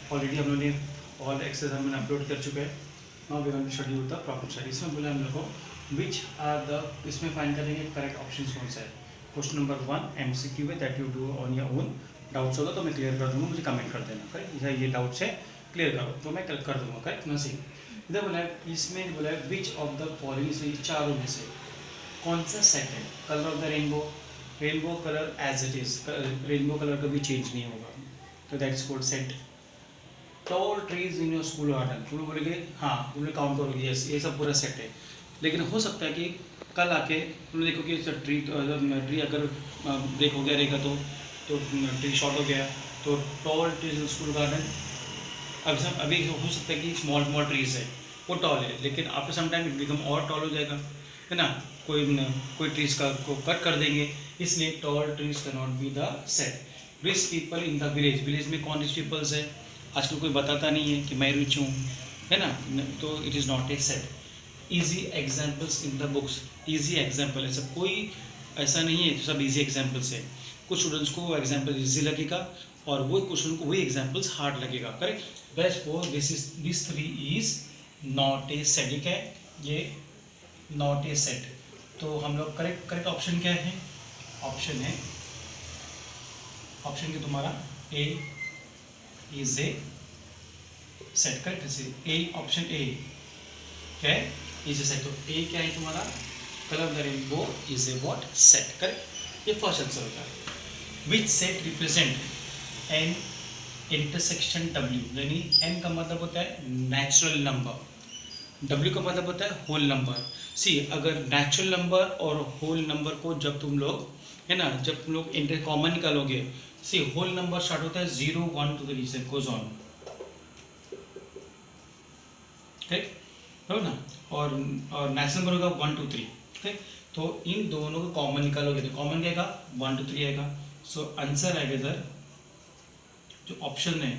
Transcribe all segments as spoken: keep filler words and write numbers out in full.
Already हम लोगों ने ऑल एक्सेस हमने अपलोड कर चुके हैं। Now we going to schedule the proper study. इसमें बोला हम लोग को विच आर द, इसमें फाइंड करेंगे करेक्ट ऑप्शन कौन सा है। Question number one M C Q है, that you do on your own. Doubts होगा तो मैं क्लियर कर दूंगा, मुझे कमेंट कर देना करेक्ट, ये डाउट्स है क्लियर करो तो मैं कर दूंगा करेक्ट ना। सी इधर बोला है, इसमें बोला है विच ऑफ द फॉलोइंग से, चारों में से कौन सा सेट है। Colour of the rainbow, rainbow colour as it is, rainbow colour कभी चेंज नहीं होगा, तो that is called set. Tall trees in your school garden, तुम लोग बोलेंगे हाँ, तुम लोग काउंट करोगे यस, ये सब पूरा सेट है। लेकिन हो सकता है कि कल आके तुम लोग देखो कि ट्री ट्री अगर ब्रेक हो गया रहेगा तो तो ट्री शॉर्ट हो गया, तो tall trees in school garden. अब सब अभी हो सकता है कि स्मॉल स्मॉल ट्रीज है वो टॉल है, लेकिन after some time it become और टॉल हो जाएगा, है ना। कोई न, कोई ट्रीज का को कट कर देंगे, इसलिए tall trees can not be the set. Rich people in the village, village में कौन रिच पीपल्स है, आजकल कोई बताता नहीं है कि मैं रिच हूँ, है ना, तो it is not a set. Easy examples in the books, easy example ऐसा कोई ऐसा नहीं है, सब ईजी एग्जाम्पल्स है। कुछ स्टूडेंट्स को एग्जाम्पल ईजी लगेगा और वो क्वेश्चन को वही एग्जाम्पल्स हार्ड लगेगा correct. Best for this is this three is not a set, ठीक है, ये नॉट ए सेट। तो हम लोग करेक्ट करेक्ट ऑप्शन क्या है, ऑप्शन है ऑप्शन के तुम्हारा A is A set correct, इसे ए ऑप्शन ए क्या है, इज ए सेट। तो ए क्या है तुम्हारा, colour the rainbow is a what, set correct, ये फर्स्ट आंसर होता है। Which set represent N intersection W, यानी एन का मतलब होता है नेचुरल नंबर, डब्ल्यू का मतलब होता है होल नंबर। सी अगर नेचुरल नंबर और होल नंबर को जब तुम लोग, है ना, जब तुम लोग इंटर कॉमन निकालोगे, सी होल नंबर स्टार्ट होता है zero one two the reason goes on, ठीक है ना, और और नेचुरल नंबर होगा वन टू थ्री, ठीक। तो इन दोनों को कॉमन निकालोगे तो कॉमन क्या आएगा, वन टू थ्री आएगा। सो आंसर आएगा इधर जो ऑप्शन है,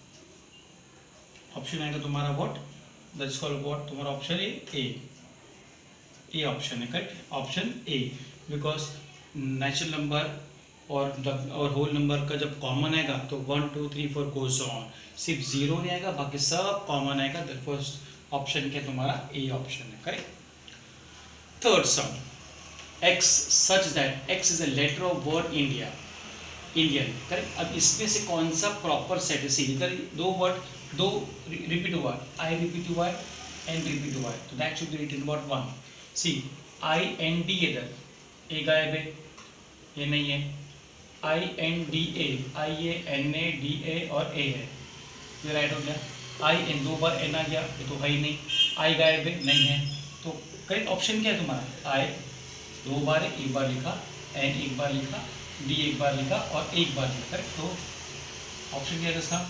ऑप्शन आएगा तुम्हारा what, that is called what, तुम्हारा ऑप्शन है ए, ए ऑप्शन है correct, option A. Because natural number और और होल नंबर का जब कॉमन आएगा तो one two three four goes on, सिर्फ जीरो नहीं आएगा, बाकी सब कॉमन आएगा। दैट फर्स्ट ऑप्शन क्या तुम्हारा ए ऑप्शन है correct. Third sum, X such that X is a letter of word India, Indian correct. अब इसमें से कौन सा प्रॉपर सेट है, सी इधर दो वर्ड, दो रिपीट हुआ, आई रिपीट हुआ है, एन रिपीट हुआ है, तो that should be written what one. See I N D इधर ए गायब है, ये नहीं है, I N D A, I A N A D A और ए है, ये राइट हो गया। आई एन दो बार एन आ गया, ये तो है ही नहीं, आई गायब है, नहीं है, तो करेक्ट ऑप्शन क्या है तुम्हारा, आई दो बार है, एक बार लिखा, एन एक बार लिखा, डी एक बार लिखा और एक बार लिखा करेक्ट। तो ऑप्शन क्या है इसका,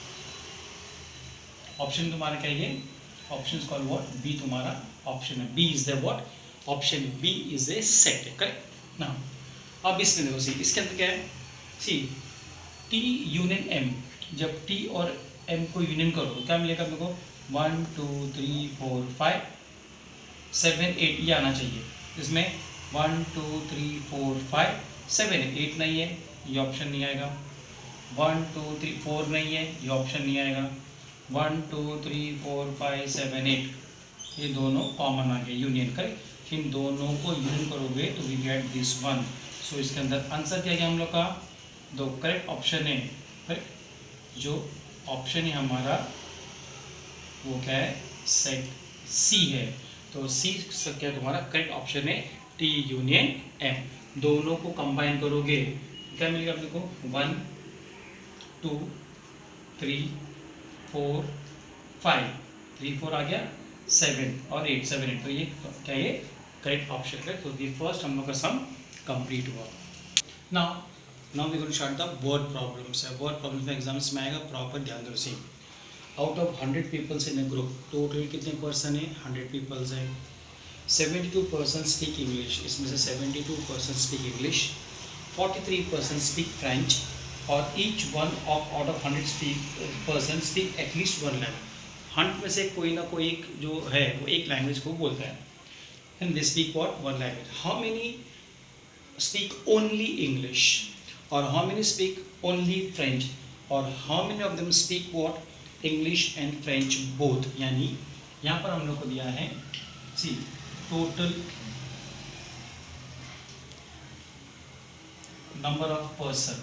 ऑप्शन तुम्हारा क्या है, ऑप्शन कॉल व्हाट, बी तुम्हारा ऑप्शन है, B is the what, option B is A set correct ना। अब इसमें देखो सी, इसके अंदर क्या है, सी टी यूनियन एम, जब टी और एम को यूनियन करो तो क्या मिलेगा मेरे को, one two three four five seven eight, ये आना चाहिए इसमें, one two three four five seven, eight नहीं है, ये ऑप्शन नहीं आएगा, वन टू थ्री फोर नहीं है, ये ऑप्शन नहीं आएगा, one two three four five seven eight, ये दोनों कॉमन आ गए, यूनियन करेक्ट। इन दोनों को यूनियन करोगे तो we get this one. So इसके अंदर आंसर क्या है हम लोग का, दो करेक्ट ऑप्शन है करेक्ट, जो ऑप्शन है हमारा वो क्या है, सेट सी है। तो सी क्या तुम्हारा करेक्ट ऑप्शन है, टी यूनियन एम। दोनों को कंबाइन करोगे क्या मिलेगा अपने को, one two three four five, three four आ गया, सेवन और एट, सेवन एट, तो ये क्या ये करेक्ट ऑप्शन है। तो ये फर्स्ट हम लोग का सम कंप्लीट हुआ। Now now we going to start the word problems है। वर्ड प्रॉब्लम्स में एग्जाम्स में आएगा, प्रॉपर ध्यान दो। See out of hundred peoples in a group, total कितने पर्सन है, हंड्रेड पीपल्स है, seventy two percent speak English, इसमें से seventy two percent speak English, forty three percent speak French, और each one of out of hundred speak person speak at least one language. Hundred में से कोई ना कोई एक जो है वो एक लैंग्वेज को बोलता है, and they speak what, one language. How many speak only English और how many speak only French, और how many of them speak what English and French both, यानी यहाँ पर हम लोग को दिया है see total number of person,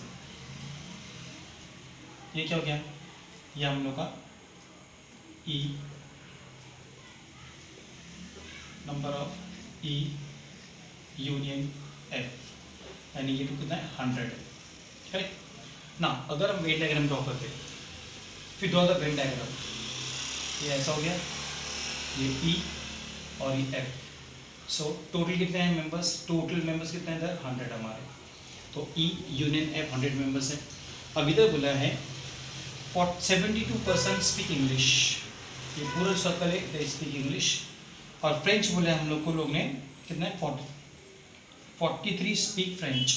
ये क्या हो गया, ये हम लोग का E number of E union F, यानी ये तो कितना है हंड्रेड है, करेक्ट ना। अगर हम वेन डायग्राम ड्रॉ करते हैं, फिर ड्रॉ द वेन डायग्राम, ये ऐसा हो गया, ये ई और ये एफ, सो टोटल कितने हैं मेंबर्स, टोटल मेंबर्स कितने हैं इधर हंड्रेड हमारे, तो E union F hundred members है। अब इधर बोला है seventy two percent speak English, ये पूरा सर्कल है दे स्पीक इंग्लिश, और फ्रेंच बोले हम लोग को लोग ने कितना है forty forty three speak French,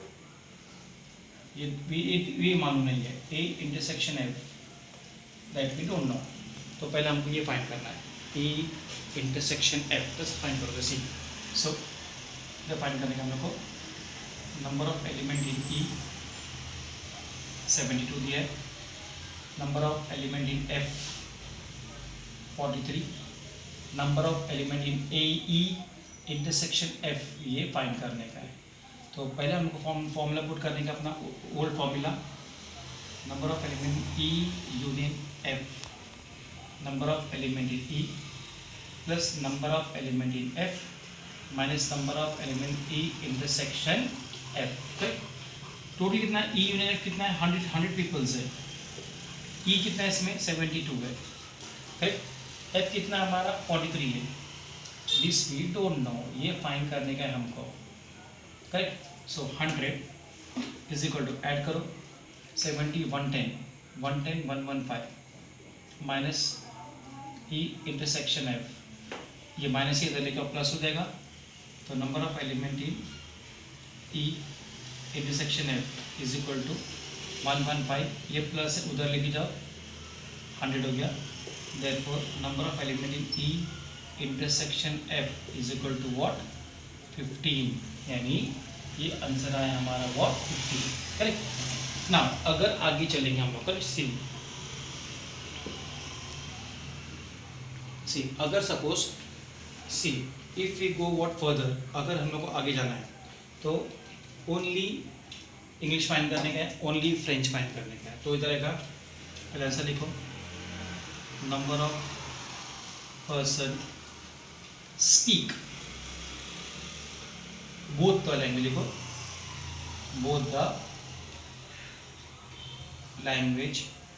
ये ये मालूम नहीं है, A intersection F that we don't know, तो पहले हमको ये फाइंड करना है, ए इंटरसेक्शन एफ बस फाइंड करोगे सी। सो ये फाइंड करने का हम लोग को number of element in E seventy two दिया है, number of element in F forty three, number of element in A E intersection F ये फाइंड करने का है। तो पहले हमको फॉर्म फॉर्मूला पुट करने का अपना old formula, number of element E union F, number of element in E plus number of element in F minus number of element E intersection F, total कितना ई यूनियन एफ कितना है hundred hundred peoples है, ई कितना है इसमें seventy two है, correct, F कितना हमारा फोर्टी थ्री है, दिस वी डोंट नो, ये फाइंड करने का है हमको, correct. So hundred is equal to add करो seventy one ten one ten one one five minus E intersection F, ये माइनस ही इधर लेकर प्लस हो जाएगा, तो number of element in E intersection F is equal to one one five, ये plus उधर लेके जाओ हंड्रेड हो गया, therefore number of element in E intersection F is equal to what fifteen, यानी ये आंसर आया हमारा what फिफ्टीन, करेक्ट ना। अगर आगे चलेंगे हम लोग कर सी सी अगर suppose see if we go what further, अगर हम लोग को आगे जाना है तो ओनली इंग्लिश फाइंड करने का है, ओनली फ्रेंच फाइंड करने का है, तो इधर आएगा पहले आंसर लिखो, number of person speak both the language, लिखो बोथ द लैंग्वेज,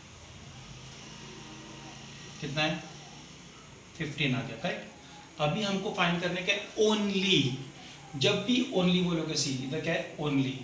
कितना है फिफ्टीन आ गया, करेक्ट। अभी हमको फाइंड करने का ओनली, जब भी ओनली बोलोगे सी इधर क्या है ओनली,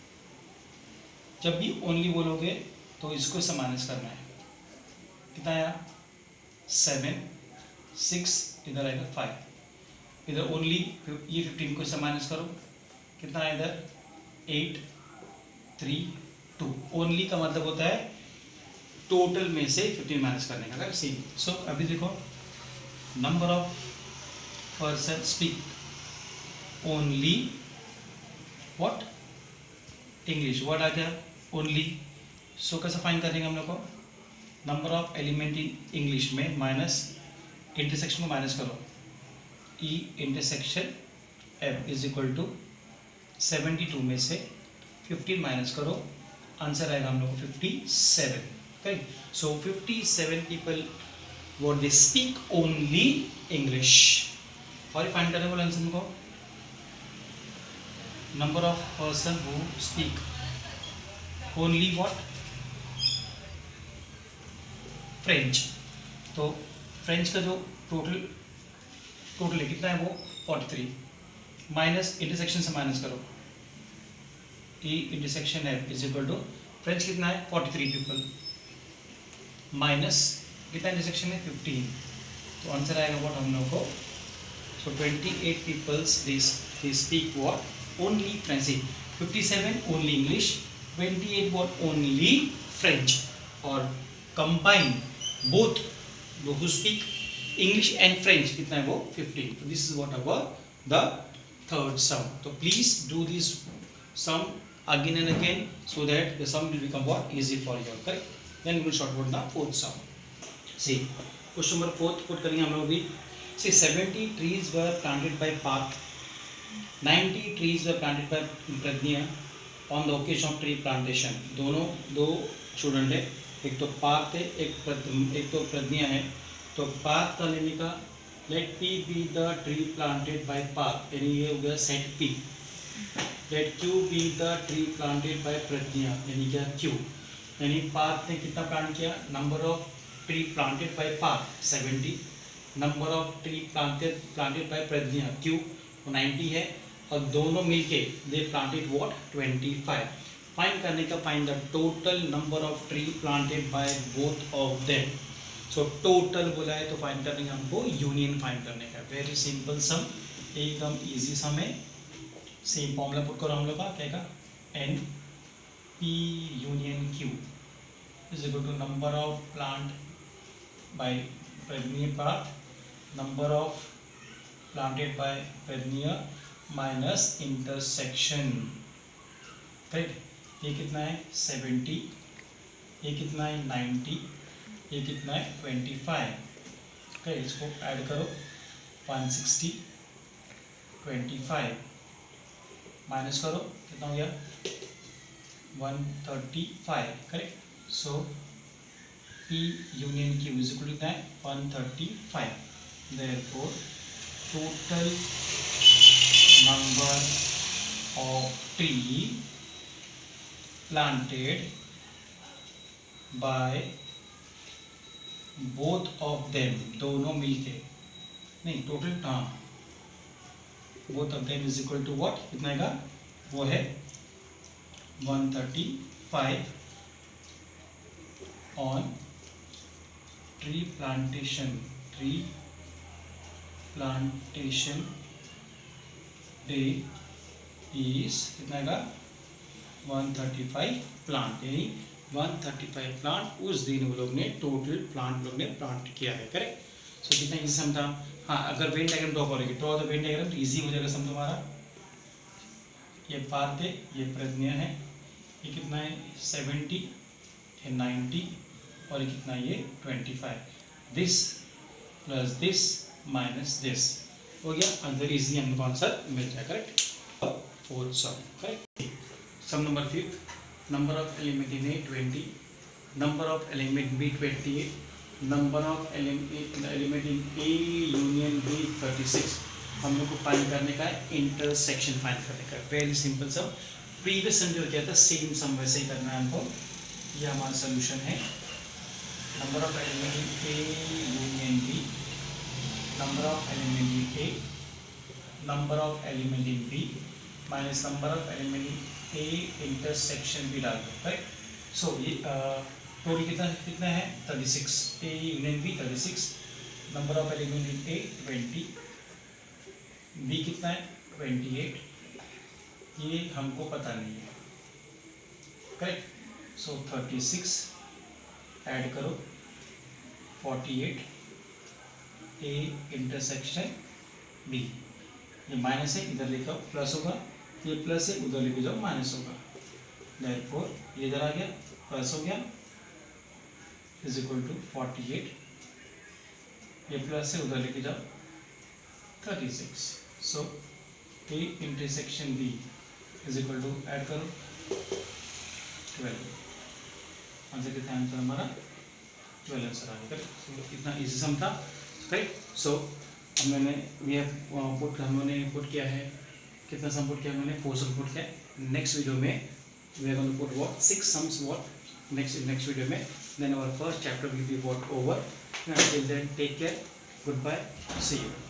जब भी ओनली बोलोगे तो इसको से माइनस करना है, कितना आया सेवन, सिक्स इधर आएगा फाइव, इधर ओनली ये फिफ्टीन को से माइनस करो, कितना आया इधर एट, थ्री, टू, ओनली का मतलब होता है टोटल में से फिफ्टीन माइनस करने का, सी। सो अभी देखो number of person speak only what English, word आ गया ओनली, सो कैसे फाइंड करेंगे हम लोग को, number of element in English में माइनस इंटरसेक्शन को माइनस करो, E intersection F is equal to seventy two में से फिफ्टीन माइनस करो, आंसर आएगा हम लोग को fifty seven, correct. So fifty seven people what they speak only English, और फाइंड करने वाला आंसर को number of person who speak only what French, तो फ्रेंच का जो टोटल टोटल है कितना है वो फोर्टी थ्री, माइनस इंटरसेक्शन से माइनस करो, E intersection F is equal to French कितना है फोर्टी थ्री पीपल माइनस कितना इंटरसेक्शन है फिफ्टीन, तो आंसर आएगा व्हाट हम लोग को, so twenty eight peoples they speak what only French, fifty seven only English, twenty eight what only French, और combine both who speak English and French कितना है वो fifteen, this is what our the third sum, तो please do this sum again and again, so that the sum will become what? Easy for you. Correct? Then we will sort out the fourth sum. See, question number fourth put करेंगे हम लोग भी. See, seventy trees were planted by Parth. ninety trees were planted by Pradnya on the occasion of tree plantation. दोनों दो student है, एक तो पार्थ है, एक प्रद, एक तो प्रज्ञा है. तो पार्थ का लेने का, let P be the tree planted by Parth, यानी ये हो गया set P. Let Q be the tree planted by Pragya, यानी क्या क्यू. यानी पार्थ ने कितना प्लांट किया? Number of tree planted by Parth seventy, number of tree planted planted by Pragya Q ninety है, और दोनों मिलके they planted what? Twenty five. Find करने का, find the total number of tree planted bye both of them. So total बोला है तो find करने का हमको यूनियन फाइंड करने का. वेरी सिंपल सम, एकदम इजी सम है. सेम फॉर्मूला पुट करो हम लोग का, क्या का? N P union Q is equal to number of plant by Pragya Parth, number of planted by Pragya minus intersection. Right? ये कितना है? सेवेंटी, ये कितना है? नाइन्टी, ये कितना है? Twenty five. ओके, इसको ऐड करो, one sixty, twenty five minus करो, कितना हो गया? One thirty five. Correct? So P union Q is equal to कितना है? One thirty five. Therefore total number of tree planted by both of them, दोनों मिलके, नहीं टोटल, हाँ, both of them is equal to what? कितना का? वो है one thirty five on tree plantation, tree plantation day is कितना का? वन थर्टी फाइव प्लांट, यानी वन थर्टी फाइव प्लांट उस दिन वो लोग ने टोटल प्लांट लोग ने प्लांट किया है. करेक्ट? सो कितना इजी सम था. हाँ, अगर वेन डायग्राम ड्रॉ करोगे, ड्रॉ द वेन डायग्राम, तो इजी हो जाएगा सम तुम्हारा. ये पार्थ है, ये प्रज्ञा है, ये कितना है? सेवेंटी, ये नाइन्टी, और ये कितना है? ये twenty five. This plus this minus this हो गया. आंसर इजी हमको आंसर मिल जाए. Correct? Fourth sum. Correct? Sum number fifth, number of element in A twenty, number of element B twenty-eight, number of element element in A union B thirty-six. हम लोग को find करने का है intersection find करने का. Very simple sum. Previous sum जो किया था सेम सम वैसे ही करना है हमको. ये हमारा सोल्यूशन है. Number of element in A union B, number of element in A, number of element in B minus number of element in A intersection भी डाल दो. राइट? सो ये टोटल कितना कितना है? Thirty six. A union B thirty six, number of element in A twenty, B कितना है? Twenty eight. ये हमको पता नहीं है. Correct? So thirty six add करो, forty eight, A intersection B. ये माइनस है, इधर लेकर प्लस होगा, ये प्लस है, उधर लेके जाओ माइनस होगा. देयरफॉर ये इधर आ गया, प्लस हो गया, is equal to forty eight, ये प्लस है, उधर लेके जाओ thirty six. So A intersection B is equal to, add करो, ट्वेल्व. आंसर कितना? आंसर हमारा ट्वेल्व आंसर आ गया. कितना इजी सम था. राइट? सो हमने वी हैव पुट हमने पुट किया है, कितना सम पुट किया हमने? फोर सम पुट किया. नेक्स्ट वीडियो में we are going to put what? Six sums. What next next video में. Then our first chapter will be what over. Till then take care, goodbye, see you.